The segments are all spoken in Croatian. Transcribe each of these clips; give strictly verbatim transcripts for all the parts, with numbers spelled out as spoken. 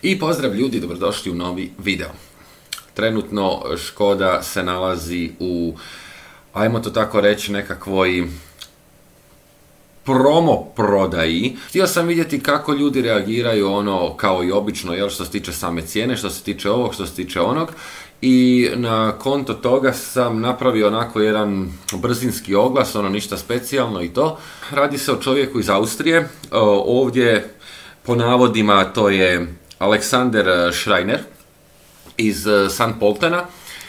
I pozdrav ljudi, dobrodošli u novi video. Trenutno Škoda se nalazi u, ajmo to tako reći, nekakvoj promo prodaji. Htio sam vidjeti kako ljudi reagiraju, ono kao i obično, jel, što se tiče same cijene, što se tiče ovog, što se tiče onog. I na konto toga sam napravio onako jedan brzinski oglas, ono ništa specijalno i to. Radi se o čovjeku iz Austrije, ovdje po navodima to je Alexander Schreiner iz Sankt Poltena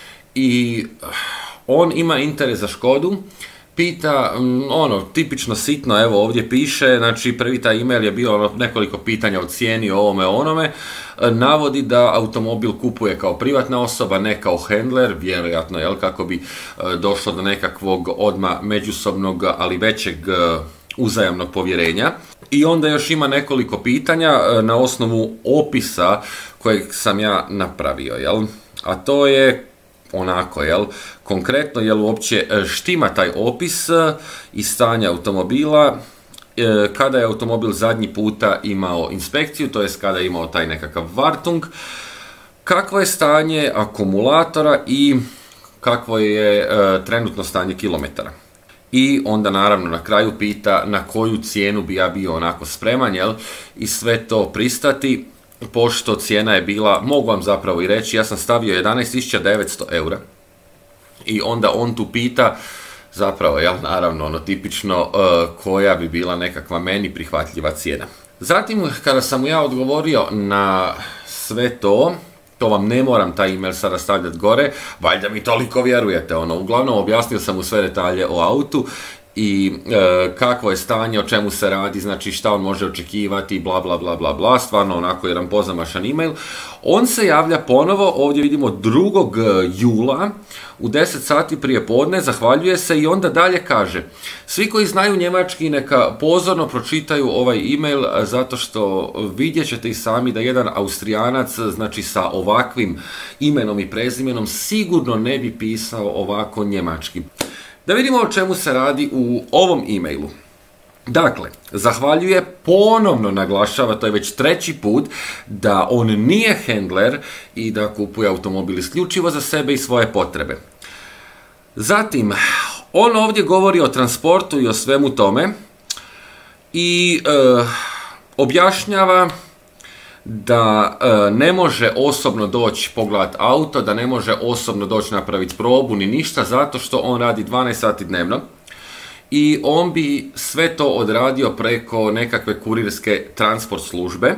i on ima interes za Škodu. Pita, ono, tipično sitno, evo ovdje piše, znači prvi taj email je bio ono, nekoliko pitanja o cijeni, o ovome, onome. Navodi da automobil kupuje kao privatna osoba, ne kao handler, vjerojatno, jel, kako bi došlo do nekakvog odma međusobnog, ali većeg uzajamnog povjerenja. I onda još ima nekoliko pitanja na osnovu opisa kojeg sam ja napravio, jel? A to je onako, jel, konkretno, jel uopće štima taj opis i stanja automobila, kada je automobil zadnji puta imao inspekciju, to jest kada je imao taj nekakav Wartung, kakvo je stanje akumulatora i kakvo je trenutno stanje kilometara. I onda naravno na kraju pita na koju cijenu bi ja bio onako spreman, jel, i sve to pristati. Pošto cijena je bila, mogu vam zapravo i reći, ja sam stavio jedanaest tisuća devetsto eura i onda on tu pita, zapravo, jel, naravno, ono tipično, uh, koja bi bila nekakva meni prihvatljiva cijena. Zatim, kada sam mu ja odgovorio na sve to, to vam ne moram taj email sada stavljati gore, valjda mi toliko vjerujete, ono, uglavnom objasnio sam mu sve detalje o autu i e, kakvo je stanje, o čemu se radi, znači šta on može očekivati, bla bla bla bla bla, stvarno onako jedan pozamašan email. On se javlja ponovo, ovdje vidimo drugog jula u deset sati prije podne, zahvaljuje se i onda dalje kaže: svi koji znaju njemački neka pozorno pročitaju ovaj email, zato što vidjet ćete i sami da jedan Austrijanac, znači sa ovakvim imenom i prezimenom, sigurno ne bi pisao ovako njemački. Da vidimo o čemu se radi u ovom e-mailu. Dakle, zahvaljuje, ponovno naglašava, to je već treći put, da on nije handler i da kupuje automobil isključivo za sebe i svoje potrebe. Zatim, on ovdje govori o transportu i o svemu tome i e, objašnjava da e, ne može osobno doći pogledati auto, da ne može osobno doći napraviti probu ni ništa, zato što on radi dvanaest sati dnevno i on bi sve to odradio preko nekakve kurirske transport službe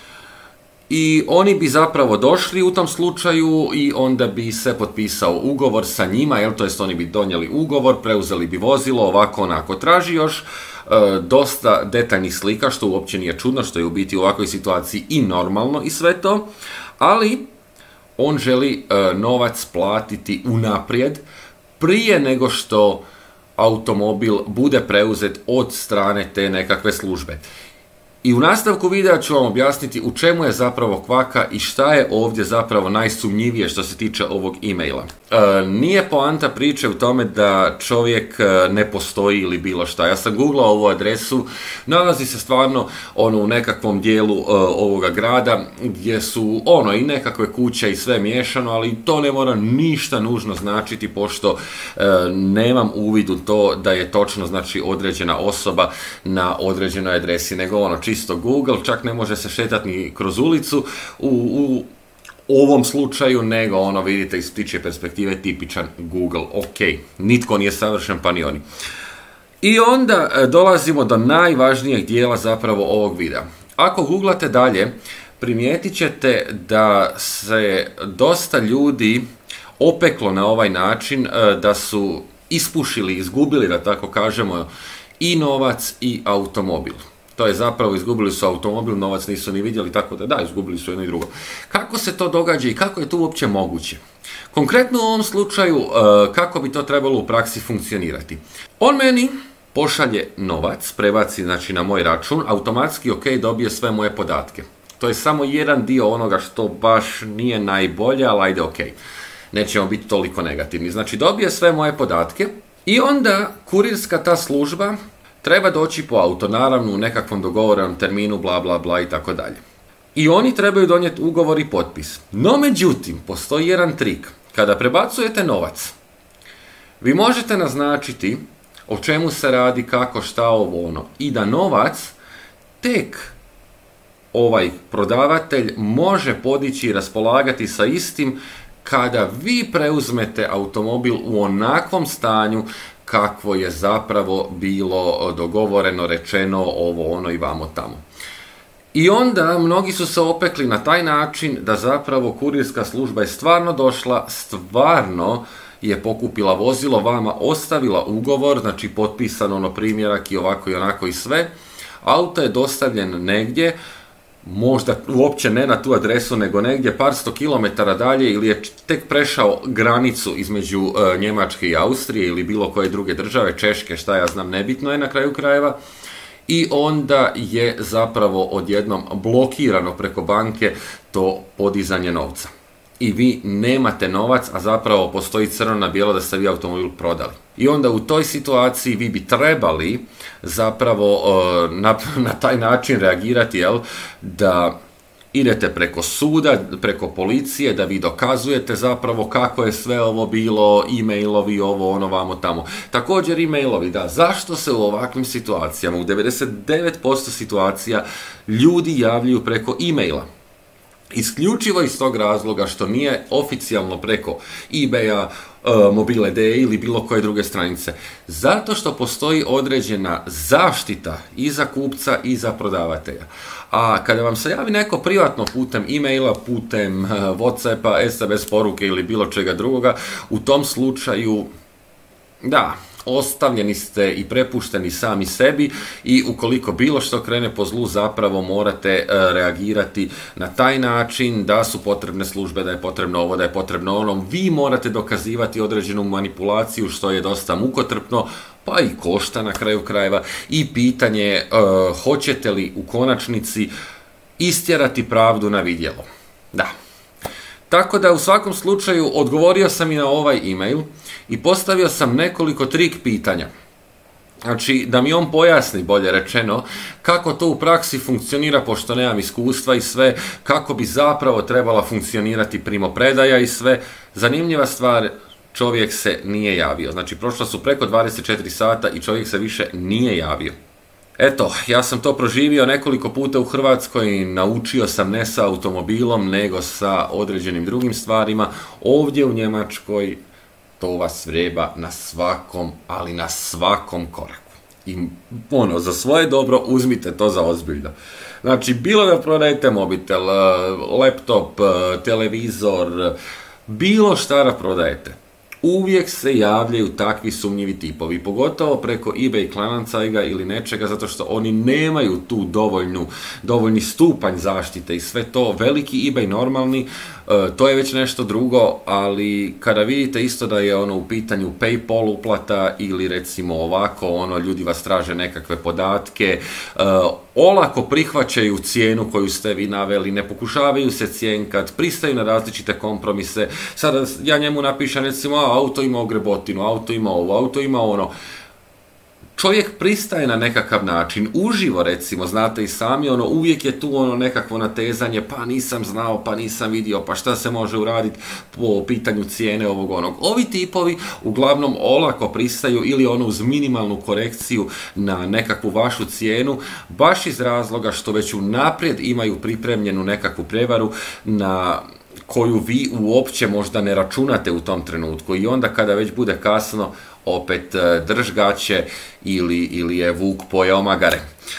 i oni bi zapravo došli u tom slučaju i onda bi se potpisao ugovor sa njima, jel, to jest oni bi donijeli ugovor, preuzeli bi vozilo, ovako onako. Traži još E, dosta detaljnih slika, što uopće nije čudno, što je u biti u ovakvoj situaciji i normalno i sve to, ali on želi e, novac platiti unaprijed prije nego što automobil bude preuzet od strane te nekakve službe. I u nastavku videa ću vam objasniti u čemu je zapravo kvaka i šta je ovdje zapravo najsumnjivije što se tiče ovog e-maila. E, nije poanta priče u tome da čovjek ne postoji ili bilo šta. Ja sam googlao ovu adresu, nalazi se stvarno ono u nekakvom dijelu e, ovoga grada gdje su ono i nekakve kuće i sve miješano, ali to ne mora ništa nužno značiti pošto e, nemam uvid u to da je točno, znači, određena osoba na određenoj adresi, nego ono čisto Google, čak ne može se šetati ni kroz ulicu u, u ovom slučaju, nego ono, vidite, iz ptičje perspektive tipičan Google. Ok, nitko nije savršen, pa ni oni. I onda e, dolazimo do najvažnijeg dijela zapravo ovog videa. Ako googlate dalje, primijetit ćete da se dosta ljudi opeklo na ovaj način, e, da su ispušili, izgubili, da tako kažemo, i novac i automobil. To je zapravo, izgubili su automobil, novac nisu ni vidjeli, tako da da, izgubili su jedno i drugo. Kako se to događa i kako je to uopće moguće? Konkretno u ovom slučaju, kako bi to trebalo u praksi funkcionirati? On meni pošalje novac, prebaci, znači, na moj račun, automatski, ok, dobije sve moje podatke. To je samo jedan dio onoga što baš nije najbolje, ali ajde, ok. Nećemo biti toliko negativni. Znači, dobije sve moje podatke i onda kurirska ta služba treba doći po auto, naravno u nekakvom dogovorenom terminu, bla bla bla i tako dalje. i oni trebaju donijeti ugovor i potpis. No međutim, postoji jedan trik. Kada prebacujete novac, vi možete naznačiti o čemu se radi, kako, šta, ovo, ono, i da novac tek ovaj prodavatelj može podići i raspolagati sa istim kada vi preuzmete automobil u onakvom stanju kakvo je zapravo bilo dogovoreno, rečeno, ovo, ono i vamo tamo. I onda mnogi su se opekli na taj način da zapravo kurirska služba je stvarno došla, stvarno je pokupila vozilo, vama ostavila ugovor, znači potpisan ono primjerak i ovako i onako i sve. Auto je dostavljen negdje, možda uopće ne na tu adresu, nego negdje par sto kilometara dalje, ili je tek prešao granicu između uh, Njemačke i Austrije ili bilo koje druge države, Češke, šta ja znam, nebitno je na kraju krajeva. I onda je zapravo odjednom blokirano preko banke to podizanje novca. I vi nemate novac, a zapravo postoji crno na bijelo da ste vi automobil prodali. I onda u toj situaciji vi bi trebali zapravo uh, na, na taj način reagirati, jel, da idete preko suda, preko policije, da vi dokazujete zapravo kako je sve ovo bilo, e-mailovi, ovo, ono, vamo, tamo. Također e-mailovi, da, zašto se u ovakvim situacijama, u devedeset devet posto situacija, ljudi javljaju preko e-maila? Isključivo iz tog razloga što nije oficijalno preko eBaya, uh, Mobile.de ili bilo koje druge stranice. Zato što postoji određena zaštita i za kupca i za prodavatelja. A kada vam se javi neko privatno putem e-maila, putem uh, Whatsappa, es em es poruke ili bilo čega drugoga, u tom slučaju, da, ostavljeni ste i prepušteni sami sebi i ukoliko bilo što krene po zlu, zapravo morate e, reagirati na taj način da su potrebne službe, da je potrebno ovo, da je potrebno ono. Vi morate dokazivati određenu manipulaciju, što je dosta mukotrpno, pa i košta na kraju krajeva, i pitanje e, hoćete li u konačnici istjerati pravdu na vidjelo. Da. Tako da u svakom slučaju odgovorio sam i na ovaj e-mail i postavio sam nekoliko trik pitanja. Znači, da mi on pojasni, bolje rečeno, kako to u praksi funkcionira, pošto nemam iskustva i sve, kako bi zapravo trebala funkcionirati primopredaja i sve. Zanimljiva stvar, čovjek se nije javio. Znači, prošlo su preko dvadeset četiri sata i čovjek se više nije javio. Eto, ja sam to proživio nekoliko puta u Hrvatskoj i naučio sam ne sa automobilom, nego sa određenim drugim stvarima. Ovdje u Njemačkoj to vas vreba na svakom, ali na svakom koraku. I ono, za svoje dobro uzmite to za ozbiljno. Znači, bilo da prodajete mobitel, laptop, televizor, bilo šta da prodajete, uvijek se javljaju takvi sumnjivi tipovi, pogotovo preko eBay Kleinanzeiga ili nečega, zato što oni nemaju tu dovoljnu, dovoljni stupanj zaštite i sve to. Veliki eBay normalni, to je već nešto drugo, ali kada vidite isto da je ono u pitanju PayPal uplata ili recimo ovako, ono, ljudi vas traže nekakve podatke, olako prihvaćaju cijenu koju ste vi naveli, ne pokušavaju se cjenkat, pristaju na različite kompromise. Sada ja njemu napišem recimo, a, auto ima ogrebotinu, auto ima ovo, auto ima ono. Čovjek pristaje na nekakav način, uživo recimo, znate i sami, ono, uvijek je tu ono nekakvo natezanje, pa nisam znao, pa nisam vidio, pa šta se može uraditi po pitanju cijene ovog onog. Ovi tipovi uglavnom olako pristaju ili ono uz minimalnu korekciju na nekakvu vašu cijenu, baš iz razloga što već unaprijed imaju pripremljenu nekakvu prevaru na koju vi uopće možda ne računate u tom trenutku, i onda kada već bude kasno, opet drž gaće ili, ili je vuk pojeo magare.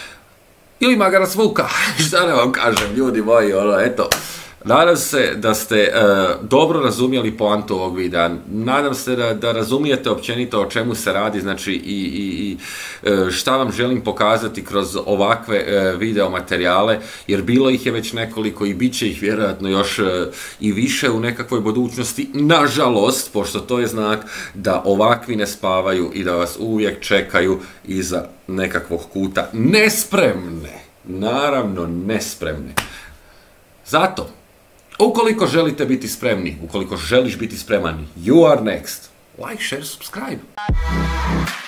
Ili magarac vuka, šta ne vam kažem, ljudi moji, ono, eto. Nadam se da ste uh, dobro razumjeli poantu ovog videa. Nadam se da, da razumijete općenito o čemu se radi, znači i, i, i šta vam želim pokazati kroz ovakve uh, video materijale, jer bilo ih je već nekoliko i bit će ih vjerojatno još uh, i više u nekakvoj budućnosti, nažalost, pošto to je znak da ovakvi ne spavaju i da vas uvijek čekaju iza nekakvog kuta nespremne, naravno nespremne. Zato, ukoliko želite biti spremni, ukoliko želiš biti spreman, you are next. Like, share, subscribe.